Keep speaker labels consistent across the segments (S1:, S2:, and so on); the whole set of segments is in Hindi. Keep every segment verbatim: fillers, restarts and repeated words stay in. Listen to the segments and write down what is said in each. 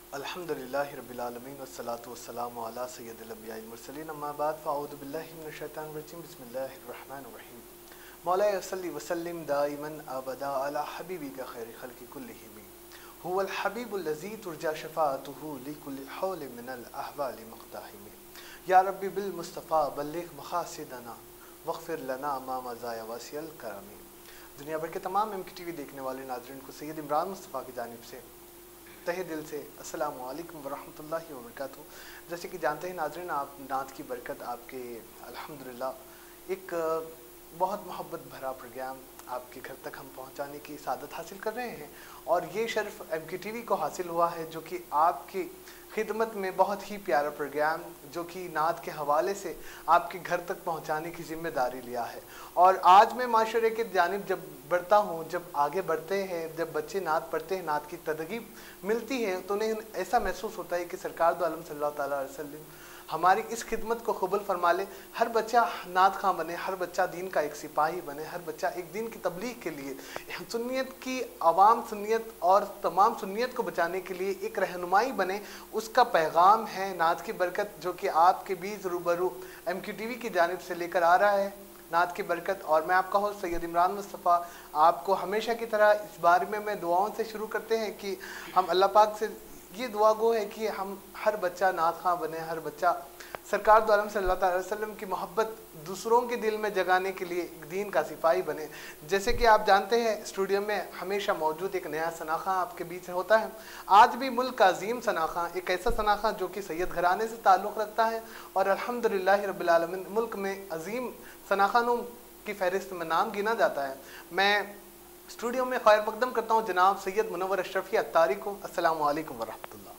S1: अल्हम्दुलिल्लाहि रब्बिल आलमीन वस्सलातु वस्सलामु अला सय्यदिल अंबियाइल मुरसलीन अम्मा बाद फ़अऊज़ु बिल्लाहि मिनश शैतानिर रजीम बिस्मिल्लाहिर रहमानिर रहीम मौलाए सल्ली वसल्लिम दाइमन अबदा अला हबीबिका खैरि खल्क़ि कुल्लिहिम हुवल हबीबुल लज़ी तुरजा शफ़ाअतुहु लिकुल्लि हौलिन मिनल अहवालि मुक़्ताहिम या रब्बी बिल मुस्तफ़ा बल्लिग़ मक़ासिदना वग़फ़िर लना मा मज़ाया वासिअल करमी। दुनिया भर के तमाम एम के टी वी देखने वाले नाज़रीन को सैयद इमरान मुस्तफ़ा की जानिब से तहे दिल से अस्सलामु अलैकुम वरहमतुल्लाहि वबरकातुहू। जैसे कि जानते हैं नाज़रीन, आप नात की बरकत आपके अल्हम्दुलिल्लाह एक बहुत मोहब्बत भरा प्रोग्राम आपके घर तक हम पहुंचाने की सादत हासिल कर रहे हैं और ये शर्फ एम के टी वी को हासिल हुआ है जो कि आपकी खिदमत में बहुत ही प्यारा प्रोग्राम जो कि नात के हवाले से आपके घर तक पहुंचाने की जिम्मेदारी लिया है। और आज मैं माशरे के जानिब जब बढ़ता हूं, जब आगे बढ़ते हैं, जब बच्चे नात पढ़ते हैं, नात की तदगीब मिलती है तो उन्हें ऐसा महसूस होता है कि सरकार दो आलम सल्लल्लाहु ताला अलैहि वसल्लम हमारी इस खिदमत को कबूल फरमा ले। हर बच्चा नात खां बने, हर बच्चा दीन का एक सिपाही बने, हर बच्चा एक दीन की तबलीग के लिए, सुन्नियत की आवाम, सुन्नियत और तमाम सुन्नियत को बचाने के लिए एक रहनुमाई बने। उसका पैगाम है नात की बरकत जो कि आपके बीच रूबरू एम के टी वी की जानिब से लेकर आ रहा है नात की बरकत। और मैं आपका होस्ट सैयद इमरान मुस्तफ़ा आपको हमेशा की तरह इस बारे में मैं दुआओं से शुरू करते हैं कि हम अल्लाह पाक से ये दुआ गो है कि हम हर बच्चा नात खां बने, हर बच्चा सरकार दो आलम सल्लल्लाहु अलैहि वसल्लम की मोहब्बत दूसरों के दिल में जगाने के लिए दीन का सिपाही बने। जैसे कि आप जानते हैं स्टूडियो में हमेशा मौजूद एक नया सनाखा आपके बीच होता है। आज भी मुल्क का अजीम सनाखा, एक ऐसा सनाखा जो कि सैयद घराने से ताल्लुक़ रखता है और अल्हम्दुलिल्लाह रब्बिल आलमीन मुल्क में अजीम सनाखानों की फहरिस्त में नाम गिना जाता है। मैं स्टूडियो में खैर मकदम करता हूँ जनाब सैयद मुनव्वर अशरफी अत्तारी को। अस्सलामु अलैकुम वरहमतुल्लाह।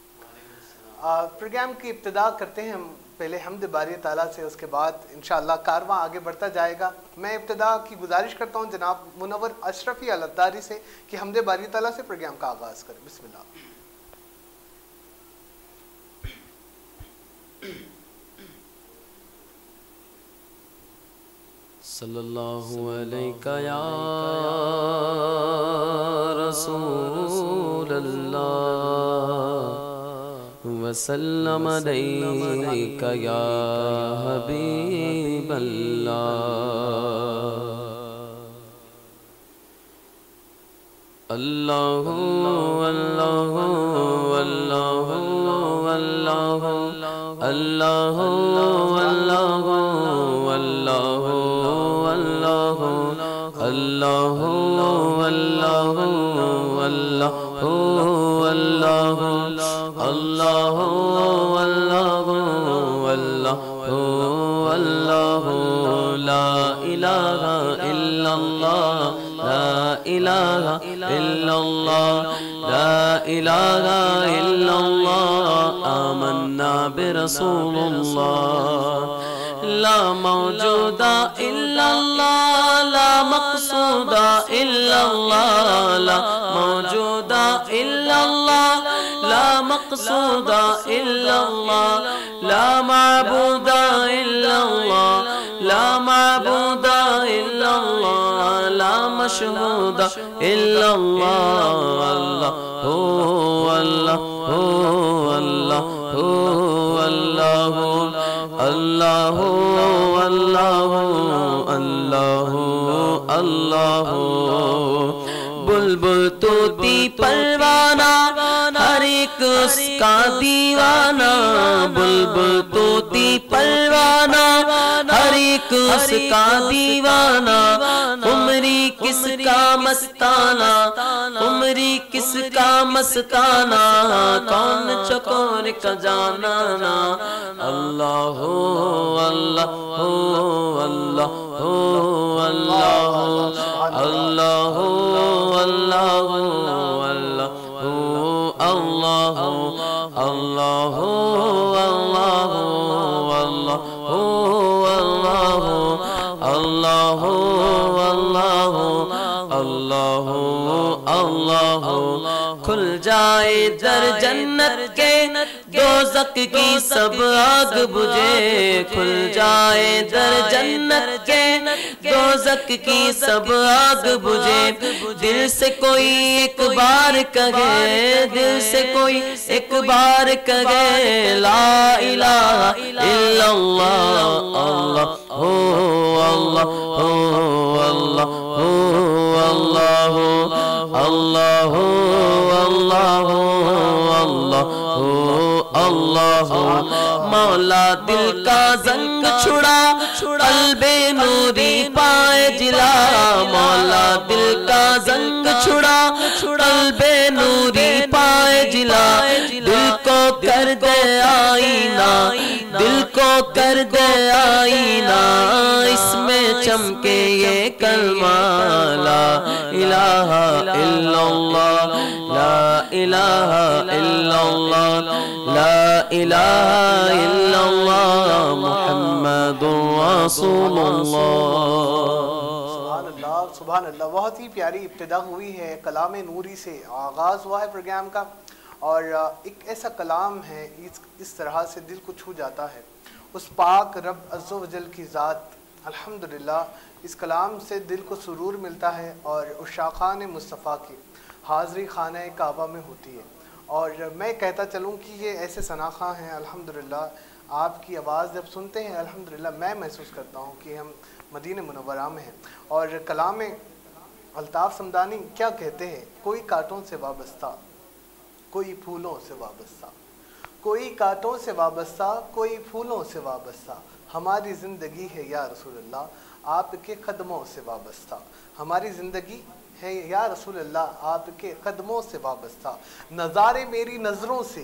S1: प्रोग्राम की इब्तिदा करते हैं हम पहले हम्द बारी ताला से, उसके बाद इंशाअल्लाह कारवां आगे बढ़ता जाएगा। मैं इब्तिदा की गुजारिश करता हूँ जनाब मुनव्वर अशरफी अत्तारी से कि हम्द बारी ताला से प्रोग्राम का आगाज़ करें। बिस्मिल्लाह।
S2: सल्लल्लाहु अलैका या रसूल अल्लाह वसल्लम अलैका या हबीब अल्लाह। अल्लाहु अल्लाहु अल्लाहु अल्लाहु अल्लाहु अल्लाहु अल्लाहु अल्लाहु अल्लाहु अल्लाहु अल्लाहु अल्लाहु अल्लाहु अल्लाहु अल्लाहु ला इलाहा इल्लल्लाह ला इलाहा इल्लल्लाह ला इलाहा इल्लल्लाह आमन्ना बिरसूलिल्लाह ला मौजूदा इल्लल्लाह ला मक़सूदा इल्लल्लाह ला मौजूदा इल्लल्लाह ला मक़सूदा इल्लल्लाह ला माबूदा इल्लल्लाह ला माबूदा इल्लल्लाह ला मशहूदा इल्लल्लाह अल्लाहु अल्लाहु अल्लाहु अल्लाहु अल्लाहु अल्लाहु अल्लाहु अल्लाहु बुलबुल तोती परवाना हर एक उसका दीवाना, बुलबुल तोती परवाना हर एक उसका दीवाना। उमरी किसका मस्ताना, उमरी किसका मस्ताना, कौन चकोर का जानाना। अल्लाहु अल्लाहु अल्लाहु अल्लाहु अल्लाहु अल्लाहु अल्लाहु अल्लाहु अल्लाहु अल्लाहु अल्लाहु अल्लाहु अल्लाहु अल्लाहु खुल जाए दर जन्नत के, दोज़ख की सब आग बुझे। खुल जाए दर जन्नत के, दोज़ख की सब आग बुझे। दिल से कोई एक बार कहे, दिल से कोई एक बार कहे ला इलाहा इल्लल्लाह, अल्लाह हो अल्लाह हो अल्लाह हो अल्लाह हो अल्लाह हो अल्लाह हो अल्लाह हो अल्लाह हो। मौला दिल का जंग छुड़ा, क़ल्बे नूरी पाए जिला। मौला दिल का जंग छुड़ा, क़ल्बे नूरी पाए जिला। दिल को कर दे आईना, दिल को कर दे आईना, इसमें चमके ये कलमा ला इलाहा इल्लल्लाह, ला इलाहा इल्लल्लाह, ला इलाहा इल्लल्लाह मुहम्मदुर रसूलुल्लाह।
S1: सुभान अल्लाह, सुभान अल्लाह। बहुत ही प्यारी इब्तिदा हुई है, कलाम नूरी से आगाज़ हुआ है प्रोग्राम का। और एक ऐसा कलाम है इस इस तरह से दिल को छू जाता है। उस पाक रब अज़्ज़ व जल की ज़ात, अल्हम्दुलिल्लाह इस कलाम से दिल को सुरूर मिलता है और उशाक़ान मुस्तफ़ा की हाज़री खाना काबा में होती है। और मैं कहता चलूँ कि ये ऐसे सनाखा हैं, अल्हम्दुलिल्लाह आपकी आवाज़ जब सुनते हैं अल्हम्दुलिल्लाह मैं महसूस करता हूँ कि हम मदीने मुनव्वरा में हैं। और कलाम अल्ताफ़ समदानी क्या कहते हैं, कोई कांटों से वाबस्ता, कोई फूलों से वाबस्ता, कोई कांटों से वाबस्ता, कोई फूलों से वाबस्ता, हमारी ज़िंदगी है या रसूल अल्लाह आपके कदमों से वाबस्ता। हमारी ज़िंदगी है या रसूल अल्लाह आपके कदमों से वाबस्ता। नज़ारे मेरी नज़रों से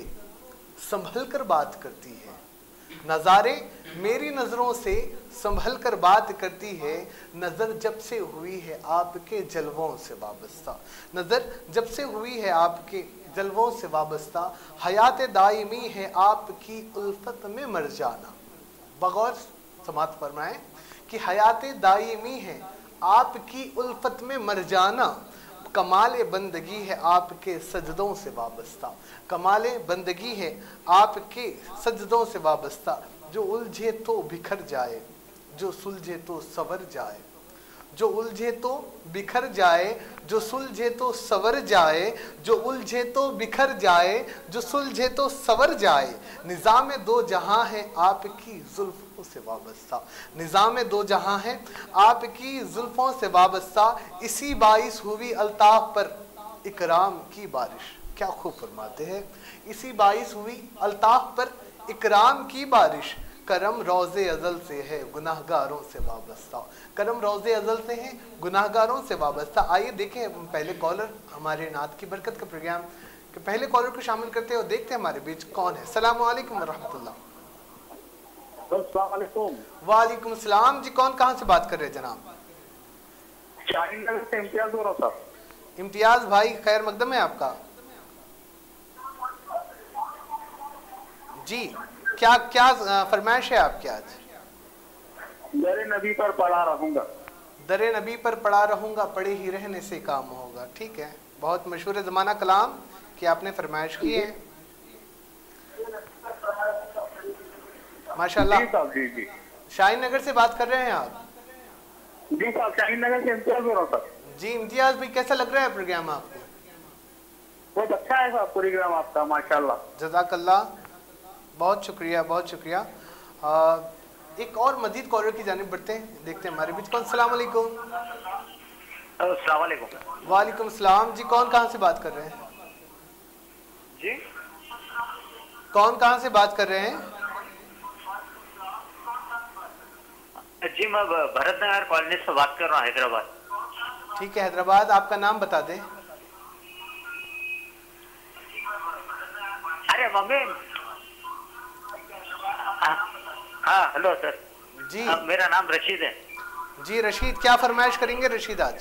S1: संभल कर बात करती है, नज़ारे मेरी नज़रों से संभल कर बात करती है। नज़र जब से हुई है आपके जलवों से वाबस्ता, नज़र जब से हुई है आपके जलवों से वाबस्ता। हयात दायमी है आपकी उल्फत में मर जाना। बगौर समात फरमाएं कि हयात दायमी है आपकी उल्फत में मर जाना। कमाल बंदगी है आपके सजदों से वाबस्ता, कमाल बंदगी है आपके सजदों से वाबस्ता। जो उलझे तो बिखर जाए, जो सुलझे तो सवर जाए, जो उलझे तो बिखर जाए, जो सुलझे तो सवर जाए, जो उलझे तो बिखर जाए, जो सुलझे तो सवर जाए। निज़ाम दो जहां है आपकी जुल्फों से वाबस्ता, निज़ाम दो जहां है आपकी जुल्फों से वाबस्ता। इसी बाइस हुई अल्ताफ पर इकराम की बारिश। क्या खूब फरमाते हैं, इसी बाइस हुई अल्ताफ पर इकराम की बारिश। करम रोज़े अज़ल से है गुनाहगारों से वाबस्ता, करम रोज़े अज़ल से है गुनाहगारों से वाबस्ता। आइए देखें पहले कॉलर, हमारे नात की बरकत का प्रोग्राम के पहले कॉलर को शामिल करते हैं और देखते हैं हमारे बीच कौन है। अस्सलाम वालेकुम रहमतुल्लाह। वालेकुम सलाम जी, कौन कहाँ से बात कर रहे हैं जनाब?
S3: से इम्तियाज हो रहा था।
S1: इम्तियाज भाई खैर मकदम है आपका जी। क्या क्या फरमाइश है आपकी आज?
S3: दरे नबी पर पढ़ा रहूंगा।
S1: दरे नबी पर पढ़ा रहूंगा, पढ़े ही रहने से काम होगा। ठीक है, बहुत मशहूर ज़माना कलाम कि आपने फरमाइश की है माशाल्लाह।
S3: जी साहब, जी जी।
S1: शाहीन नगर से बात कर रहे हैं आप?
S3: जी साहब, शाहीन नगर से इम्तियाज हो रहा था। जी
S1: इम्तियाज भाई, कैसा लग रहा है प्रोग्राम आपको?
S3: बहुत अच्छा है साहब प्रोग्राम आपका, माशाल्लाह।
S1: जज़ाकल्लाह, बहुत शुक्रिया, बहुत शुक्रिया। आ, एक और मजीद कॉलर की जानिब बढ़ते हैं, देखते हैं हमारे बीच कौन। अस्सलाम वालेकुम।
S3: अस्सलाम वालेकुम।
S1: वालेकुम सलाम जी, कौन कहाँ से बात कर रहे हैं?
S3: जी
S1: कौन कहाँ से बात कर रहे हैं?
S3: जी मैं भरत नगर कॉलोनी से बात कर रहा हूँ, हैदराबाद।
S1: ठीक है, हैदराबाद। आपका नाम बता दें।
S3: अरे मम्मी। हाँ हेलो सर
S1: जी।
S3: आ, मेरा नाम रशीद है
S1: जी रशीद, क्या फरमाइश करेंगे रशीद आज?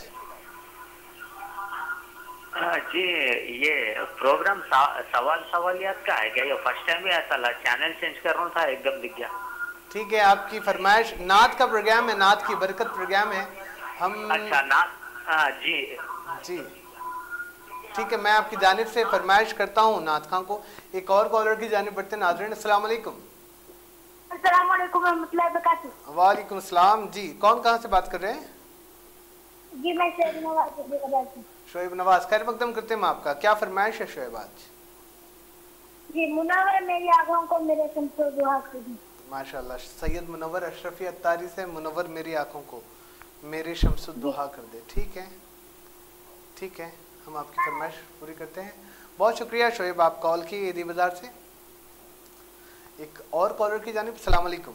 S3: आ, जी ये प्रोग्राम सवाल सवालियात का है क्या? ये फर्स्ट टाइम ही ऐसा चैनल चेंज कर रहा था, एकदम दिख गया।
S1: ठीक है, आपकी फरमाइश। नात का प्रोग्राम है, नात की बरकत प्रोग्राम है हम।
S3: अच्छा नात। हाँ जी
S1: जी ठीक है, मैं आपकी जानिब से फरमाइश करता हूँ नात खां को। एक और कॉलर की जानिब बढ़ते हैं। नाज़रीन अस्सलाम वालेकुम।
S4: अस्सलाम वालेकुम रहमतुल्लाहि व बरकातुहू।
S1: वालेकुम सलाम जी, कौन कहाँ से बात कर रहे हैं?
S4: जी मैं शोएब नवाज से।
S1: शोएब नवाज, खैर मकदम करते हैं हम आपका। क्या फरमाइश है शोएब आज?
S4: जी मुनव्वर मेरी आंखों को मेरे शम्सो दुआ कर दी।
S1: माशाल्लाह, सैयद मुनव्वर अशरफी अत्तारी से मुनव्वर मेरी आंखों को मेरे शम्सो दुआ कर दे। ठीक है ठीक है, हम आपकी फरमाइश पूरी करते हैं। बहुत शुक्रिया शोएब, आप कॉल किए ईदी बाजार से। एक और कॉलर की जानिब। अस्सलाम वालेकुम।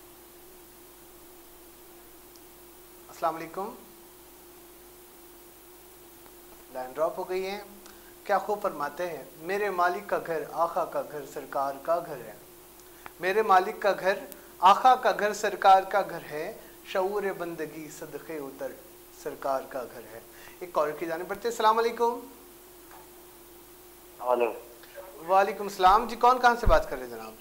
S1: अस्सलाम वालेकुम। लाइन ड्रॉप हो गई है। क्या खूब फरमाते हैं, मेरे मालिक का घर आका का घर सरकार का घर है। मेरे मालिक का घर आका का घर सरकार का घर है। शऊर बंदगी सदक़े उतर सरकार का घर है। एक कॉलर की जाने पड़ते। अस्सलाम वालेकुम। वालेकुम सलाम जी, कौन कहाँ से बात कर रहे हैं जनाब?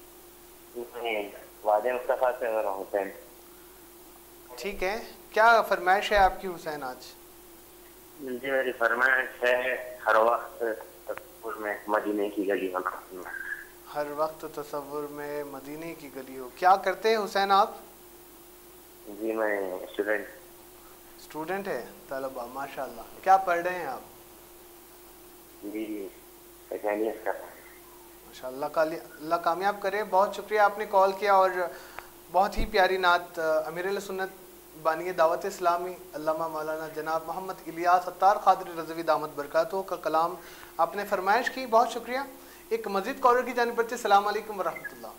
S5: वादे मुस्तफा से हो रहा हूं हुसैन।
S1: ठीक है, क्या फरमाइश है आपकी हुसैन आज?
S5: जी मेरी फरमाइश है हर वक्त तसव्वुर में मदीने की गली होना।
S1: हर वक्त तसव्वुर में मदीने की गली हो। क्या करते हैं हुसैन आप?
S5: जी मैं स्टूडेंट।
S1: स्टूडेंट है, तलबा, माशाल्लाह। क्या पढ़ रहे हैं आप?
S5: जी सेकेंड ईयर का।
S1: माशाल्लाह, अल्लाह कामयाब करे। बहुत शुक्रिया आपने कॉल किया और बहुत ही प्यारी नात अमीर सुन्नत बानी दावत इस्लामी अल्लामा मौलाना जनाब मोहम्मद इलियास अत्तार क़ादरी रज़वी दामत बरकातहू का कलाम आपने फरमाइश की। बहुत शुक्रिया। एक मज़ीद कॉलर की जानिब से। अस्सलाम वालेकुम व रहमतुल्लाह।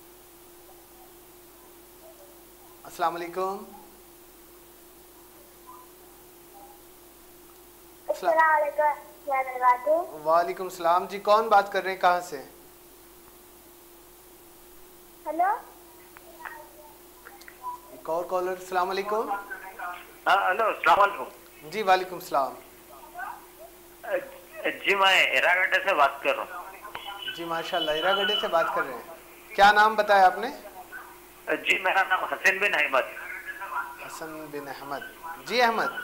S1: अस्सलाम वालेकुम। वालेकुम सलाम जी, कौन बात कर रहे हैं, कहाँ से?
S4: हेलो,
S1: एक और कॉलर। अस्सलाम वालेकुम।
S3: हेलो अस्सलाम वालेकुम।
S1: जी वालेकुम सलाम।
S3: जी मैं इरागड्डे से बात कर रहा हूँ।
S1: जी माशाल्लाह, इरागड्डे से बात कर रहे हैं। क्या नाम बताया आपने?
S3: जी मेरा नाम हसन बिन अहमद।
S1: हसन बिन अहमद। जी अहमद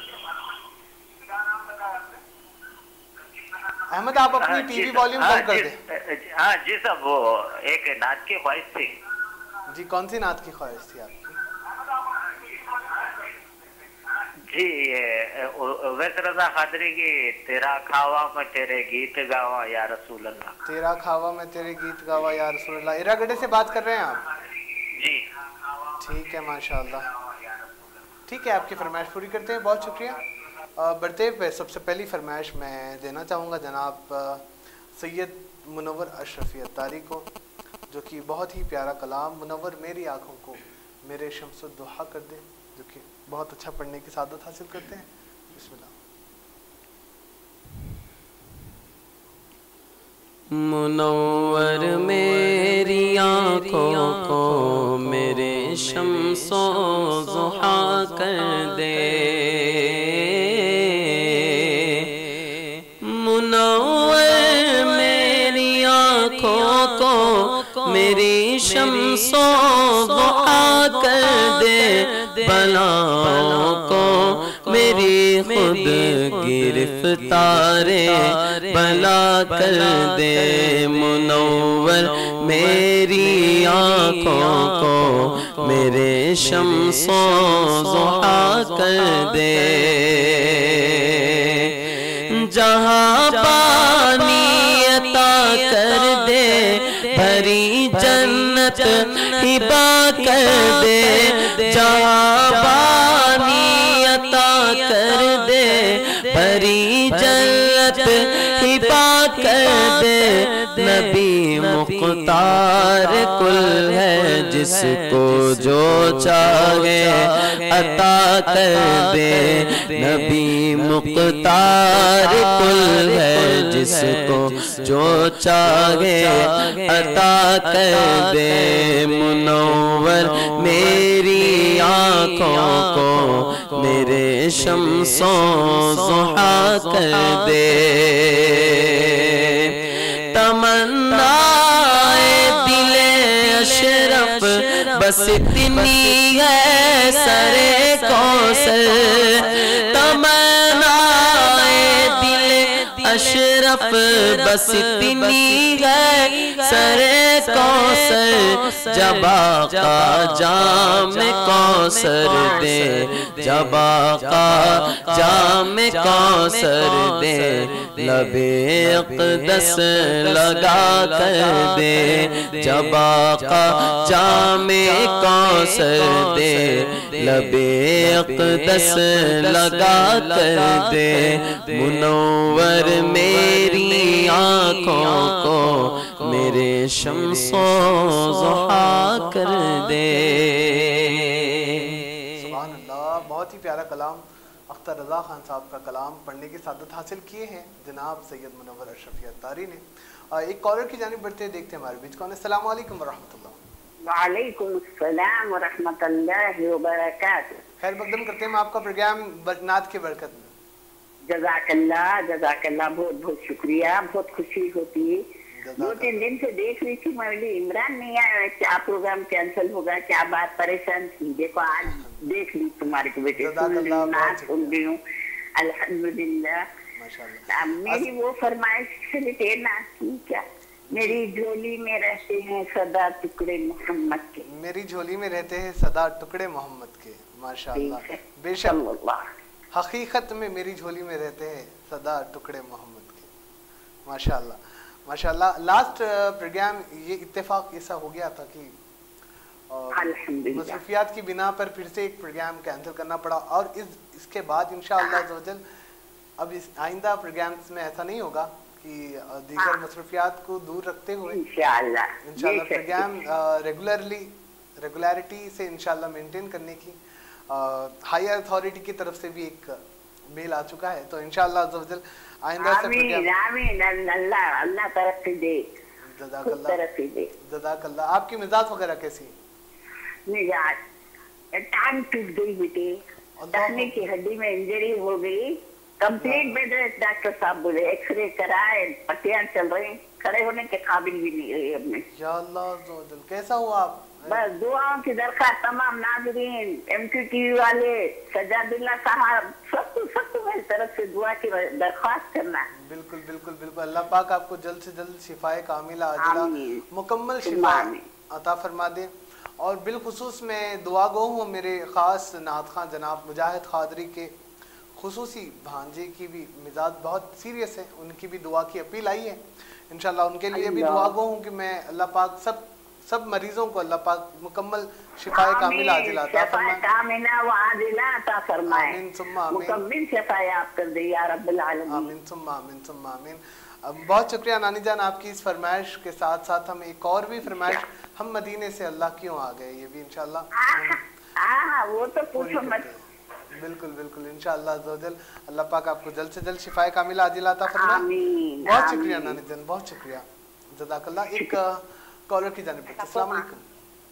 S1: अहमद आप अपनी टीवी वॉल्यूम कम कर दें।
S3: हाँ जी साहब, वो एक नात की ख्वाहिश थी।
S1: जी कौन सी नात की ख्वाहिश थी आपकी?
S3: जी वैसे रजा खादरी की तेरा खावा मैं तेरे गीत गावा या रसूल अल्लाह।
S1: तेरा खावा मैं तेरे गीत गावा या रसूल अल्लाह। इरागड्डे से बात कर रहे हैं आप?
S3: जी
S1: ठीक है माशाल्लाह। ठीक है, आपकी फरमाइश पूरी करते हैं। बहुत शुक्रिया। बढ़ते हुए सबसे पहली फरमाइश मैं देना चाहूँगा जनाब सैयद मुनव्वर अशरफी अत्तारी को, जो कि बहुत ही प्यारा कलाम मुनव्वर मेरी आँखों को मेरे शम्सो दुहा कर दे, जो कि बहुत अच्छा पढ़ने की सादत हासिल करते हैं। बिस्मिल्लाह।
S2: मुनव्वर मेरी आँखों को मेरे शम्सो ज़ुहा कर दे। मुनव्वर मेरी आँखों को मेरी शम्सो ज़ुहा कर दे। बलाओं को मेरी खुद गिरफ्तारे बला कर दे। मुनव्वर मेरी आँखों को मेरे शम्सो ज़ुहा कर दे। जहाँ पानी अता कर दे भरी जन्नत हिबा कर दे। जहाँ पानी अता कर दे भरी जन्नत हिबा कर दे। नबी मुख्तार कुल है जिसको जो चाहे अता कर दे। नबी मुख्तार कुल है जिसको जो चाहे अता कर दे। मुनव्वर मेरी आँखों को मेरे शम्सो ज़ुहा कर दे। तमन्नाए दिले अशरफ बस इतनी है सरे कौसर। तमन्नाए दिले अशरफ बस इतनी है सरे कौसर जबा का जाम कौसर दे जबा का जाम कौसर दे लबे अक़दस लगा कर दे जबा का जाम कौसर दे लबे अक़दस लगा कर दे मुनव्वर मेरी आँखों को मेरे शम्सो ज़ुहा कर दे।
S1: सुभान अल्लाह, बहुत ही प्यारा कलाम अख्तर रज़ा खान साहब का कलाम पढ़ने की सादत हासिल किए हैं जनाब सैयद मुनव्वर अशरफी अत्तारी ने। एक कॉलर की जानिब बढ़ते देखते हैं हमारे बीच कौन है। अस्सलाम वालेकुम वरहमतुल्लाह।
S6: वालेकुम अस्सलाम वरहमतुल्लाहि वबरकातुहू।
S1: खैर मकदम करते हैं आपका प्रोग्राम नात की बरकत में।
S6: जज़ाकल्लाह जज़ाकल्लाह, बहुत बहुत शुक्रिया, बहुत खुशी होती है। दो तीन दिन से देख रही थी मैं, इमरान नहीं आया, क्या प्रोग्राम कैंसिल होगा, क्या बात, परेशान थी। देखो आज देख ली तुम्हारे को बेटे, सुन ली, नाच सुन रही हूँ, अल्हम्दुलिल्लाह। मेरी वो फरमाइश से नाच की क्या, मेरी झोली में रहते हैं सदा टुकड़े मोहम्मद के,
S1: मेरी झोली में रहते हैं सदा टुकड़े मोहम्मद के। माशाअल्लाह, बेशक हकीकत में मेरी झोली में रहते हैं सदा टुकड़े मोहम्मद के। माशाअल्लाह माशाअल्लाह। लास्ट प्रोग्राम ये इत्तेफाक ऐसा हो गया था कि मसरूफियात की बिना पर फिर से एक प्रोग्राम कैंसिल करना पड़ा और इस इसके बाद इंशाअल्लाह ज़वजल अब इस आइंदा प्रोग्राम्स में ऐसा नहीं होगा कि दीगर मसरूफियात को दूर रखते हुए इंशाअल्लाह इंशाअल्लाह प्रोग्राम रेगुलरली रेगुलरिटी से इंशाअल्लाह मेंटेन करने की हायर अथॉरिटी की तरफ से भी एक मेल आ चुका है। तो इंशाअल्लाह ज़वजल आइंदा से
S6: प्रोग्राम अल्लाह अल्लाह तरफ से दे,
S1: जज़ाकल्लाह तरफ से दे। जज़ाकल्लाह। आपकी मिजाज वगैरह कैसी है?
S6: मिजाज टांग टूट गई बेटे, टखने की हड्डी में इंजरी हो गई, कंप्लीट बेड रेस्ट। डॉक्टर साहब बोले एक्सरे कराए, पट्टियां चल रही, खड़े होने के काबिल भी नहीं रही अब मैं।
S1: या अल्लाह ज़वजल, कैसा हुआ आप?
S6: बस दुआओं की दरख्वास्त तमाम नाज़रीन, एमक्यू टीवी वाले, सजादुल्लाह साहब, सबको सबको मेरी तरफ से दुआ की दरख्वास्त करना।
S1: बिल्कुल बिल्कुल बिल्कुल। अल्लाह पाक आपको जल्द से जल्द शिफाए कामिला आजिला मुकम्मल शिफा अता फरमा दे। और बिलखुसूस मैं दुआ गो हूँ मेरे ख़ास नात खां जनाब मुजाहिद खादरी के खुसूसी भांजे की भी मिजाज बहुत सीरियस है, उनकी भी दुआ की अपील आई है। इंशाल्लाह उनके लिए भी दुआ गो हूँ कि मैं अल्लाह पाक सब सब मरीजों को अल्लाह पाक मुकम्मल शिफाए कामिला आजिला अता फरमाए। आमीन सुम्मा आमीन,
S6: मुकम्मल शिफाए आप कर दे या रब्बुल आलमीन।
S1: आमीन सुम्मा आमीन सुम्मा आमीन। बहुत शुक्रिया नानी जान आपकी इस फरमाइश के साथ साथ हम एक और भी फरमाइश, हम मदीने से अल्लाह क्यों आ गए, ये भी इंशाल्लाह
S6: वो तो पूछो मत।
S1: बिल्कुल बिल्कुल इंशाअल्लाह ज़वजल अल्लाह पाक आपको जल्द से जल्द शिफाए कामिला आजिला अता फरमाए। बहुत शुक्रिया नानी जान, बहुत शुक्रिया, जज़ाकल्लाह। एक कॉलर की जानिब से। अस्सलाम वालेकुम।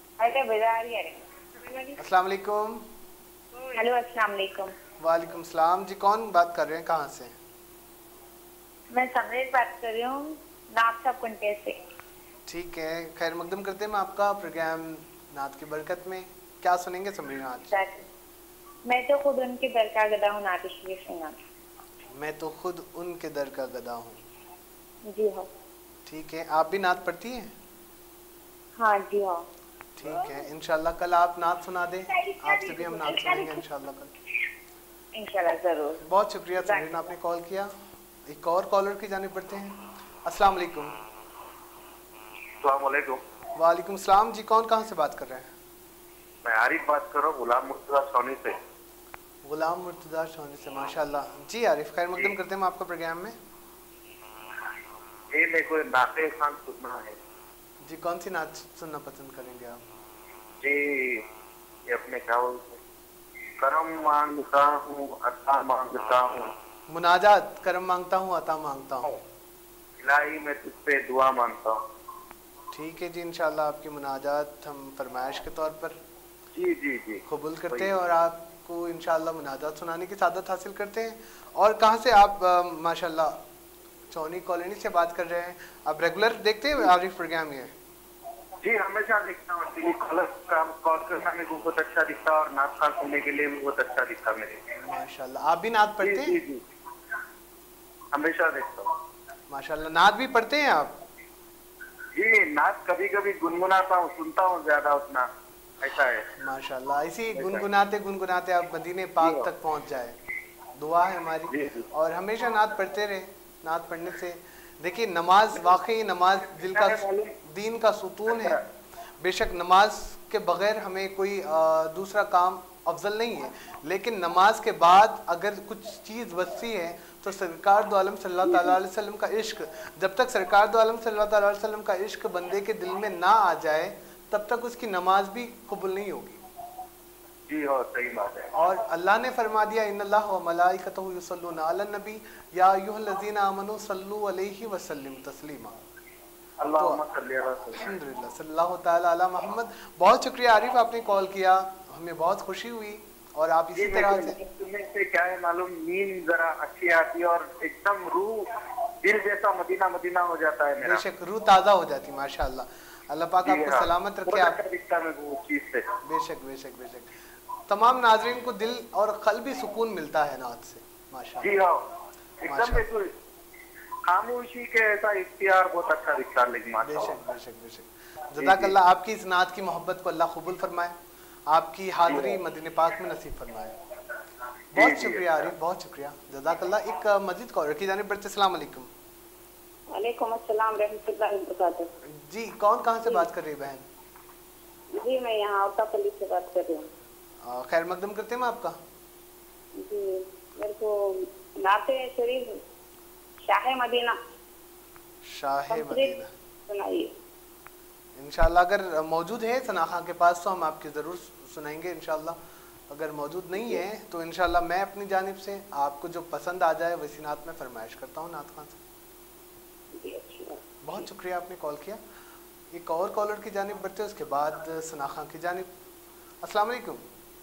S1: अस्सलाम वालेकुम।
S4: हेलो अस्सलाम वालेकुम।
S1: वालेकुम सलाम जी, कौन बात कर रहे हैं, कहाँ से?
S4: मैं समरीत बात कर रही हूँ नाथ साहब कुंटे से।
S1: ठीक है, खैर मकदम करते हैं मैं आपका प्रोग्राम नात की बरकत में। क्या सुनेंगे समरीन आज?
S4: मैं तो खुद उनके दर का गदा हूँ, नात शरीफ सुना।
S1: मैं तो खुद उनके दर का गदा हूँ।
S4: जी हाँ।
S1: ठीक है, आप भी नात पढ़ती हैं?
S4: हाँ जी हाँ।
S1: ठीक है, इंशाल्लाह कल आप नात सुना दें, आपसे भी हम नात सुनेंगे इंशाल्लाह कल।
S4: इंशाल्लाह जरूर।
S1: बहुत शुक्रिया समरीन, आपने कॉल किया। एक और कॉलर की जानिब बढ़ते हैं। अस्सलाम वालेकुम।
S5: अस्सलाम वालेकुम।
S1: वालेकुम सलाम जी, कौन कहाँ से बात कर रहे हैं?
S5: मैं आरिफ बात कर रहा हूँ गुलाम मुर्तजा सोनी से।
S1: गुलाम मुर्तजा सोनी से, माशाल्लाह जी। आरिफ, खैर मकदम करते हैं हम आपका प्रोग्राम में।
S5: ये मेरे को नाते खान सुनना है
S1: जी। कौन सी नात सुनना पसंद करेंगे आप?
S5: जी ये अपने क्या बोलते करम मांगता हूँ अता मांगता हूँ,
S1: मुनाजात, करम मांगता हूँ अता मांगता हूँ,
S5: इलाही मैं तुझ पे दुआ मांगता हूँ।
S1: ठीक है जी, इंशाल्लाह आपकी मुनाजात हम फरमाइश के तौर पर
S5: जी जी जी
S1: कबूल करते हैं और आपको इंशाल्लाह मुनाजात सुनाने की सादत हासिल करते हैं। और कहाँ से आप? माशाल्लाह चौनी कॉलोनी से बात कर रहे हैं। आप रेगुलर देखते हैं आरिफ प्रोग्राम? ये
S5: जी हमेशा देखता हूँ, कॉल करना मेरे को बहुत अच्छा दिखता है और नात खान सुनने के लिए भी बहुत अच्छा दिखता मेरे।
S1: माशाल्लाह। आप भी नात पढ़ते हैं?
S5: हमेशा देखता हूँ।
S1: माशाल्लाह। नात भी पढ़ते हैं आप?
S5: जी नात कभी कभी गुनगुनाता हूँ, सुनता हूँ ज्यादा उतना, ऐसा है।
S1: माशाल्लाह। इसी गुनगुनाते गुनगुनाते आप मदीने पाक तक पहुंच जाए, दुआ है हमारी। और हमेशा नात पढ़ते रहे। नात पढ़ने से देखिए नमाज, वाकई नमाज दिल का, दीन का सुतून है। बेशक नमाज के बगैर हमें कोई आ, दूसरा काम अफजल नहीं है, लेकिन नमाज के बाद अगर कुछ चीज़ बचती है तो सरकार दो आलम सल्लल्लाहु अलैहि वसल्लम का इश्क, जब तक सरकार दो आलम सल्लल्लाहु अलैहि वसल्लम का इश्क बंदे के दिल में ना आ जाए तब तक उसकी नमाज भी कबूल नहीं होगी।
S5: जी हाँ सही बात है।
S1: और अल्लाह ने फरमा दिया इन्नल्लाह व मलाइकतहु युसल्लूना अलन नबी या अय्युहल्लज़ीना आमनू सल्लु अलैहि व सल्लिम तस्लीमा।
S5: अल्लाहुम्मा सल्ली अला सय्यिदना
S1: अल्हम्दुलिल्लाह सल्लल्लाहु तआला अला मोहम्मद। बहुत शुक्रिया आरिफ, आपने कॉल किया, हमें बहुत खुशी हुई। और आप इसी तरह से
S5: सुनने से क्या है मालूम, नींद जरा अच्छी आती है और एकदम रूह दिल जैसा मदीना मदीना हो जाता है मेरा।
S1: बेशक रूह ताज़ा हो जाती है माशाअल्लाह। अल्लाह पाक आपको
S5: हाँ,
S1: सलामत रखे। आप
S5: दिखता है वो चीज से।
S1: बेशक बेशक बेशक तमाम नाज़रीन को दिल और क़ल्बी सुकून मिलता है नात से माशाअल्लाह।
S5: जी हाँ एकदम बिल्कुल खामोशी के ऐसा इख्तियार बहुत अच्छा दिखता है। लेकिन
S1: बेशक बेशक बेशक जज़ाकल्लाह। आपकी इस नात की मोहब्बत को अल्लाह कबूल फरमाए, आपकी हाज़िरी मदीने पाक में नसीब फरमाए। बहुत शुक्रिया आरिफ, बहुत शुक्रिया, जज़ाकल्लाह। एक मजीद कॉल रखी जाने पर। अस्सलाम वालेकुम।
S7: वालेकुम अस्सलाम रहमतुल्लाहि व बरकातहू।
S1: जी कौन कहाँ से बात कर रही है बहन?
S7: जी मैं यहाँ औतापल्ली से बात कर रही हूँ।
S1: खैर मकदम करते हैं आपका।
S7: जी मेरे को नाते शरीफ शाह मदीना
S1: शाह मदीना
S7: सुनाइए
S1: इंशाल्लाह। अगर मौजूद है सना खां के पास तो हम आपकी ज़रूर सुनाएंगे इंशाल्लाह। अगर मौजूद नहीं है तो इंशाल्लाह मैं अपनी जानिब से आपको जो पसंद आ जाए वैसी नात में फरमाइश करता हूँ नात खां से। बहुत शुक्रिया आपने कॉल किया। एक और कॉलर की जानिब बढ़ते हैं, उसके बाद सना खां की जानिब। अस्सलाम वालेकुम।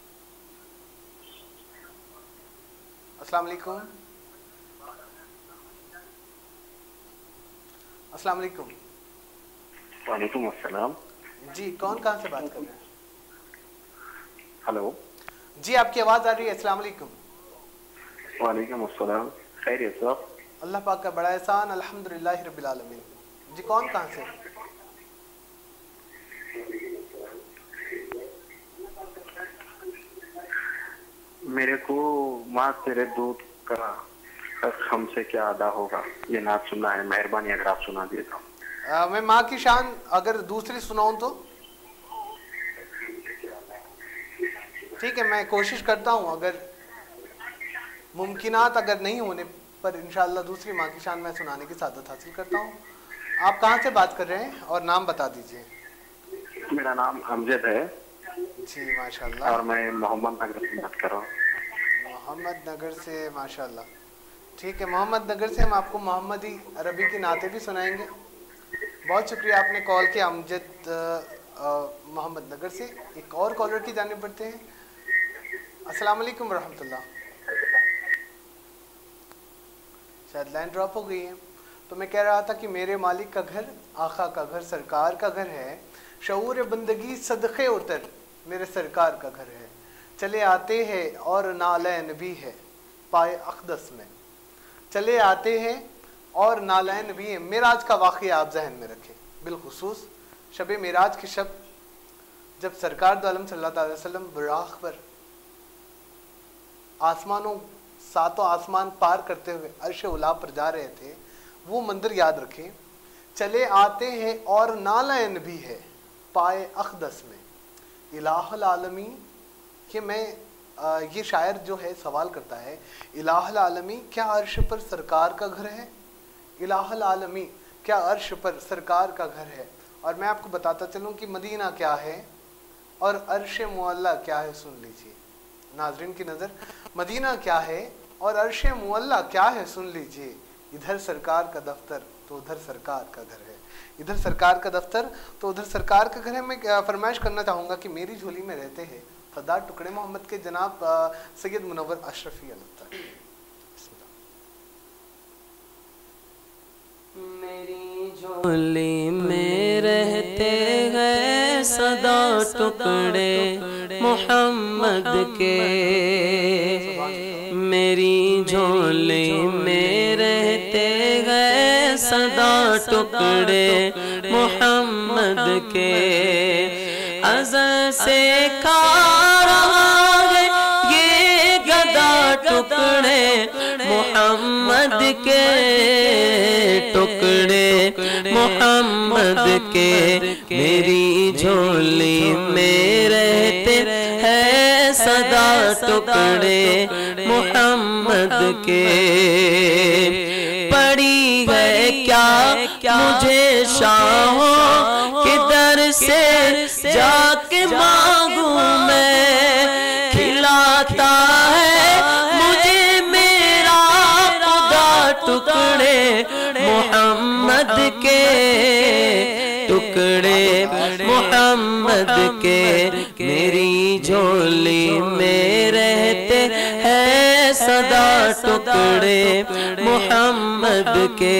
S1: अस्सलाम वालेकुम। अस्सलाम वालेकुम।
S5: वालेकुम अस्सलाम।
S1: जी कौन कहाँ से बात कर रहे हैं?
S5: हेलो
S1: जी आपकी आवाज़ आ रही है। अस्सलाम वालेकुम।
S5: वालेकुम अस्सलाम। खैरियत साहब?
S1: अल्लाह पाक का बड़ा एहसान, अल्हम्दुलिल्लाह रब्बिल आलमीन। जी कौन कहाँ से?
S5: मेरे को माँ तेरे दूध का हमसे क्या अदा होगा ये नात सुनना है, मेहरबानी अगर आप सुना दिए तो।
S1: आ, मैं माँ की शान अगर दूसरी सुनाऊं तो ठीक है, मैं कोशिश करता हूँ। अगर मुमकिनात अगर नहीं होने पर इंशाअल्लाह दूसरी माँ की शान मैं सुनाने की सादत हासिल करता हूँ। आप कहाँ से बात कर रहे हैं और नाम बता दीजिए।
S5: मेरा नाम अमजद है
S1: जी माशाल्लाह।
S5: और मैं मोहम्मद नगर से बात कर रहा हूँ।
S1: मोहम्मद नगर से माशाल्लाह। ठीक है, मोहम्मद नगर से हम आपको मोहम्मदी अरबी की नाते भी सुनाएंगे। बहुत शुक्रिया आपने कॉल किया अमजद मोहम्मद नगर से। एक और कॉलर की जानिब बढ़ते हैं। अस्सलाम वालेकुम रहमतुल्लाह। शायद लाइन ड्रॉप हो गई है। तो मैं कह रहा था कि मेरे मालिक का घर, आका का घर, सरकार का घर है। शऊर बंदगी सदक़े उतर मेरे सरकार का घर है। चले आते हैं और नालैन भी है पाए अक़दस में। चले आते हैं और नालैन भी है। मेराज का वाक़या आप जहन में रखें, बिलखुसूस शब मेराज की शब जब सरकार दो आलम सल्लल्लाहु अलैहि वसल्लम बुराक़ पर आसमानों सातों आसमान पार करते हुए अर्श उला पर जा रहे थे, वो मंदिर याद रखें। चले आते हैं और नालैन भी है पाए अक़दस में। इलाहुल आलमी कि मैं आ, ये शायर जो है सवाल करता है, इलाहुल आलमी क्या अर्श पर सरकार का घर है? इलाहुल आलमी क्या अर्श पर सरकार का घर है? और मैं आपको बताता चलूँ कि मदीना क्या है और अर्श मुअल्ला क्या है। सुन लीजिए नाज़रीन की नज़र, मदीना क्या है और अर्श मुअल्ला क्या है सुन लीजिए। इधर सरकार का दफ्तर तो उधर सरकार का घर है। इधर सरकार का दफ्तर तो उधर सरकार का घर है। मैं फरमाइश करना चाहूँगा कि मेरी झोली में रहते हैं फदा टुकड़े मोहम्मद के जनाब सैयद मुनव्वर अशरफी अलताई।
S2: मेरी झोली में रहते हैं सदा टुकड़े मोहम्मद के। मेरी झोली में रहते टुकड़े मोहम्मद के, अज़ल से खा रहा है ये गदा टुकड़े मोहम्मद के, टुकड़े मोहम्मद के मेरी झोली में रहते हैं सदा टुकड़े मोहम्मद के। पड़ी है क्या मुझे शाहों के दर से जाके मांगू मैं, खिलाता है मुझे मेरा खुदा टुकड़े मोहम्मद के, टुकड़े मोहम्मद के मेरी झोली में रहते हैं सदा टुकड़े मोहम्मद के।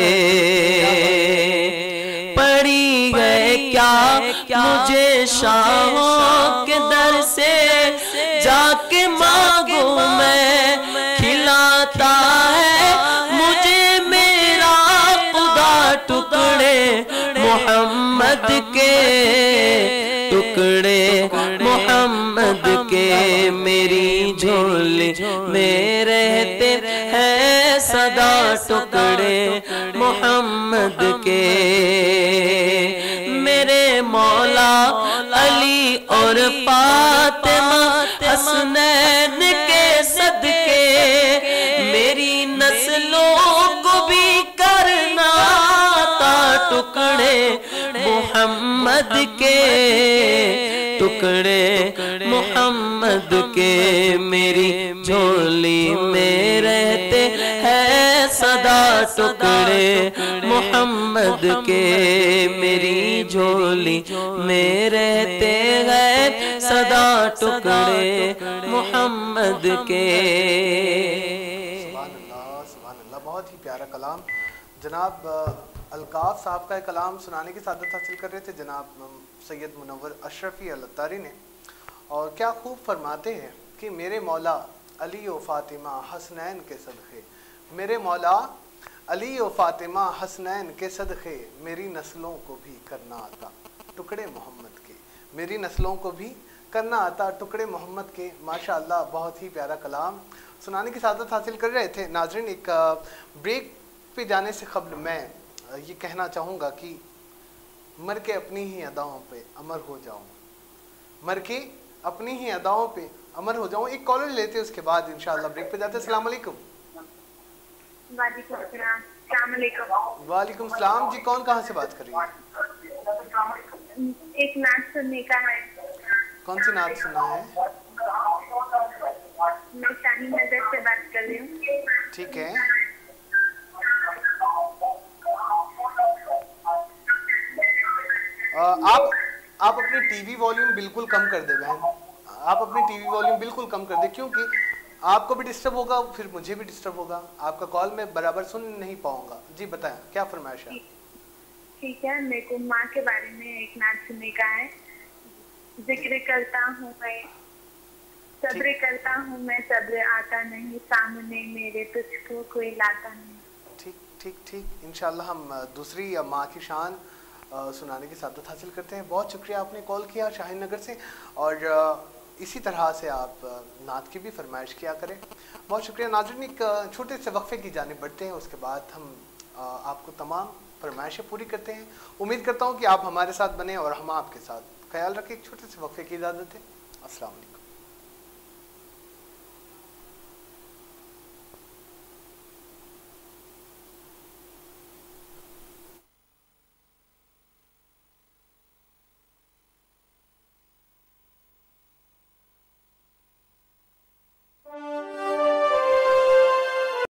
S2: पड़ी गए क्या मुझे शाहों के दर से जाके मांगू मैं, खिलाता है मुझे मेरा खुदा टुकड़े मोहम्मद के, टुकड़े मोहम्मद के मेरी झोली में रहते हैं सदा टुकड़े मोहम्मद के। मेरे मौला अली और फातिमा हसनैन के सदके मेरी नस्लों को भी करना था टुकड़े मोहम्मद के, टुकड़े मोहम्मद के मेरी झोली में रहते हैं सदा टुकड़े मोहम्मद के, मेरी झोली में रहते हैं सदा टुकड़े मोहम्मद के।
S1: सुभान अल्लाह, सुभान अल्लाह, बहुत ही प्यारा कलाम। जनाब अलकाफ साहब का कलाम सुनाने की सादत हासिल कर रहे थे जनाब सैयद मुनव्वर अशरफी अल-अत्तारी ने, और क्या खूब फरमाते हैं कि मेरे मौला अली व फातिमा हसनैन के सदक़े, मेरे मौला अली व फातिमा हसनैन के सदक़े मेरी नस्लों को भी करना आता टुकड़े मोहम्मद के, मेरी नस्लों को भी करना आता टुकड़े मोहम्मद के। माशाअल्लाह, बहुत ही प्यारा कलाम सुनाने की सादत हासिल कर रहे थे। नाज़रीन, एक ब्रेक पे जाने से कबल मैं ये कहना चाहूँगा कि मर के अपनी ही अदाओं पे अमर हो जाऊँ, मर के अपनी ही अदाओं पे अमर हो जाऊँ। एक कॉलर लेते हैं, उसके बाद इंशाअल्लाह ब्रेक पे जाते हैं। अस्सलाम वालेकुम। वालेकुम सलाम जी, कौन कहाँ से बात कर रही है?
S4: एक नाच सुनने का है।
S1: कौन सी नाच सुनना है?
S4: मैं शाही नगर से बात कर रही हूँ।
S1: ठीक है, आप आप अपनी टीवी वॉल्यूम बिल्कुल कम कर दे बहन, आप अपनी टीवी वॉल्यूम बिल्कुल कम कर दे, क्योंकि आपको भी डिस्टर्ब होगा, फिर मुझे भी डिस्टर्ब होगा, आपका कॉल मैं बराबर सुन नहीं पाऊंगा। जी बताएं, क्या फरमाइश है?
S4: ठीक है, मेरे को माँ के बारे में एक नाच सुनने का है। जिक्र करता हूँ मैं, सब्र करता हूँ मैं, सब्र आता नहीं सामने मेरे, तुझको कोई लाता नहीं।
S1: ठीक ठीक ठीक, इंशाल्लाह हम दूसरी माँ की शान आ, सुनाने की सादत हासिल करते हैं। बहुत शुक्रिया, आपने कॉल किया शाहीन नगर से, और आ, इसी तरह से आप नात की भी फरमाइश किया करें। बहुत शुक्रिया। नाज़रीन, एक छोटे से वक्फे की जानिब बढ़ते हैं, उसके बाद हम आ, आपको तमाम फरमाइशें पूरी करते हैं। उम्मीद करता हूँ कि आप हमारे साथ बने और हम आपके साथ। ख्याल रखें, एक छोटे से वक्फे की इजाज़त है। अस्सलाम वालेकुम।